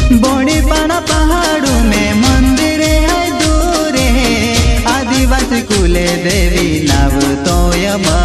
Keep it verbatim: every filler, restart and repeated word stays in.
बड़ी पाना पहाड़ों में मंदिर है दूर है, आदिवासी कुले देवी नाव तो यम